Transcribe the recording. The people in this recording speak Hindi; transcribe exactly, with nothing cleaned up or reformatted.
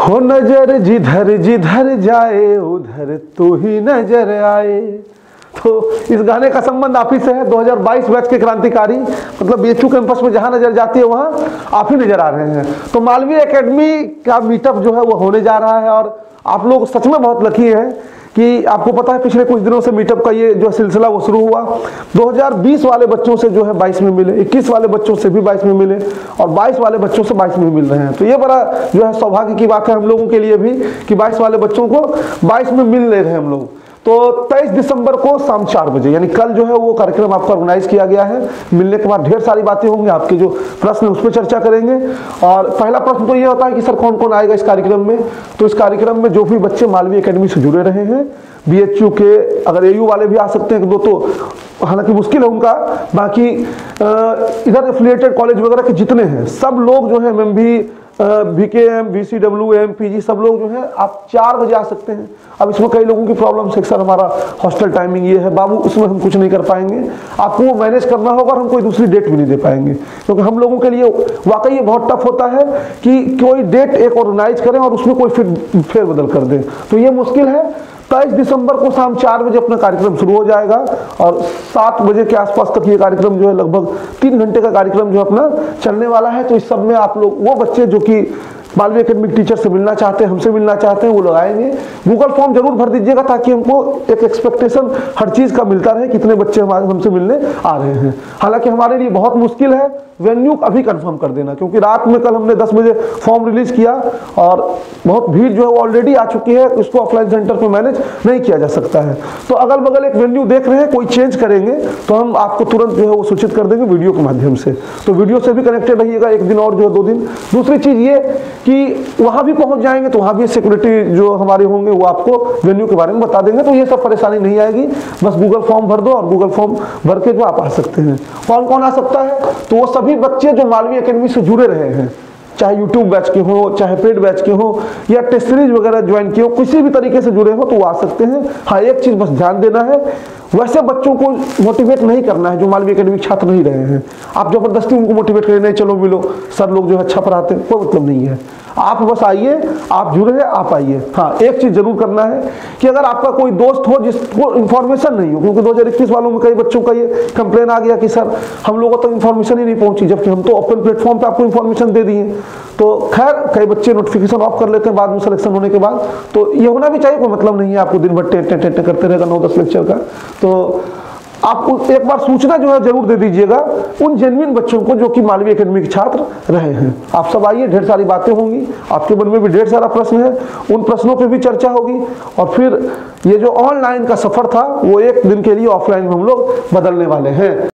हो नजर जिधर जिधर जाए उधर तू ही नजर आए। तो इस गाने का संबंध आप ही से है। दो हज़ार बाईस बैच के क्रांतिकारी मतलब बीएचयू कैंपस में जहां नजर जाती है वहां आप ही नजर आ रहे हैं। तो मालवीय एकेडमी का मीटअप जो है वो होने जा रहा है और आप लोग सच में बहुत लकी हैं कि आपको पता है पिछले कुछ दिनों से मीटअप का ये जो सिलसिला वो शुरू हुआ। दो हज़ार बीस वाले बच्चों से जो है बाईस में मिले, इक्कीस वाले बच्चों से भी बाईस में मिले और बाईस वाले बच्चों से बाईस में मिल रहे हैं। तो ये बड़ा जो है सौभाग्य की बात है हम लोगों के लिए भी कि बाईस वाले बच्चों को बाईस में मिल ले रहे हैं हम लोग। तो तेईस दिसंबर को शाम चार बजे यानी कल जो है वो कार्यक्रम आपका ऑर्गेनाइज किया गया है। मिलने के बाद ढेर सारी बातें होंगी, आपके जो प्रश्न उस पर चर्चा करेंगे। और पहला प्रश्न तो ये होता है कि सर कौन कौन आएगा इस कार्यक्रम में। तो इस कार्यक्रम में जो भी बच्चे मालवीय एकेडमी से जुड़े रहे हैं, बीएचयू के अगर एयू वाले भी आ सकते हैं दो, तो हालांकि मुश्किल है उनका, बाकी इधर एफिलिएटेड कॉलेज वगैरह के जितने हैं सब लोग जो है एम एम बी बी के M B C W M P G सब लोग जो है आप चार बजे आ सकते हैं। अब इसमें कई लोगों की प्रॉब्लम है, सर हमारा हॉस्टल टाइमिंग ये है बाबू, इसमें हम कुछ नहीं कर पाएंगे, आपको वो मैनेज करना होगा और हम कोई दूसरी डेट भी नहीं दे पाएंगे क्योंकि हम लोगों के लिए वाकई ये बहुत टफ होता है कि कोई डेट एक ऑर्गेनाइज करें और उसमें कोई फिर फेरबदल कर दें, तो ये मुश्किल है। तेईस दिसंबर को शाम चार बजे अपना कार्यक्रम शुरू हो जाएगा और सात बजे के आसपास तक ये कार्यक्रम जो है लगभग तीन घंटे का कार्यक्रम जो अपना चलने वाला है। तो इस सब में आप लोग वो बच्चे जो कि मालवीय एकेडमिक टीचर से मिलना चाहते हैं, हमसे मिलना चाहते हैं, वो लोग आएंगे। गूगल फॉर्म जरूर भर दीजिएगा ताकि हमको एक एक्सपेक्टेशन हर चीज़ का मिलता रहे कितने बच्चे हमारे हमसे मिलने आ रहे हैं। हालांकि हमारे लिए बहुत मुश्किल है वेन्यू अभी कंफर्म कर देना क्योंकि रात में कल हमने दस बजे फॉर्म रिलीज किया और बहुत भीड़ जो है वो ऑलरेडी आ चुकी है, इसको ऑफलाइन सेंटर पर मैनेज नहीं किया जा सकता है। तो अगल बगल एक वेन्यू देख रहे हैं, कोई चेंज करेंगे तो हम आपको तुरंत जो है वो सूचित कर देंगे वीडियो के माध्यम से। तो वीडियो से भी कनेक्टेड रहिएगा एक दिन और जो है दो दिन। दूसरी चीज़ ये कि वहां भी पहुंच जाएंगे तो वहां भी सिक्योरिटी जो हमारे होंगे वो आपको वेन्यू के बारे में बता देंगे, तो ये सब परेशानी नहीं आएगी। बस गूगल फॉर्म भर दो और गूगल फॉर्म भर के जो आप आ सकते हैं। कौन कौन आ सकता है? तो वो सभी बच्चे जो मालवीय एकेडमी से जुड़े रहे हैं, चाहे यूट्यूब बैच के हो, चाहे पेड बैच के हो या टेस्ट सीरीज वगैरह ज्वाइन किए हो, किसी भी तरीके से जुड़े हो तो वो आ सकते हैं। हाँ एक चीज़ बस ध्यान देना है, वैसे बच्चों को मोटिवेट नहीं करना है जो मालवीय एकेडमी छात्र नहीं रहे हैं। आप जबरदस्ती उनको मोटिवेट करें, नहीं चलो मिलो, सर लोग जो है अच्छा पढ़ाते हैं, कोई मतलब नहीं है। आप बस आइए, आप जुड़े हैं, आप आइए। हाँ एक चीज़ जरूर करना है कि अगर आपका कोई दोस्त हो जिसको इन्फॉर्मेशन नहीं हो, क्योंकि दो हज़ार इक्कीस वालों में कई बच्चों का ये कंप्लेन आ गया कि सर हम लोगों तक इन्फॉर्मेशन ही नहीं पहुंची, जबकि हम तो ओपन प्लेटफॉर्म पे आपको इन्फॉर्मेशन दे दिए। तो खैर कई बच्चे नोटिफिकेशन ऑफ कर लेते हैं बाद में सिलेक्शन होने के बाद, तो ये होना भी चाहिए, कोई मतलब नहीं है आपको दिन भर टेंट टेंट करते रहेगा नौ दस लेक्चर का। तो आप एक बार सूचना जो है जरूर दे दीजिएगा उन जेन्युइन बच्चों को जो कि मालवीय एकेडमी के छात्र रहे हैं। आप सब आइए, ढेर सारी बातें होंगी, आपके मन में भी ढेर सारा प्रश्न है, उन प्रश्नों पे भी चर्चा होगी और फिर ये जो ऑनलाइन का सफर था वो एक दिन के लिए ऑफलाइन में हम लोग बदलने वाले हैं।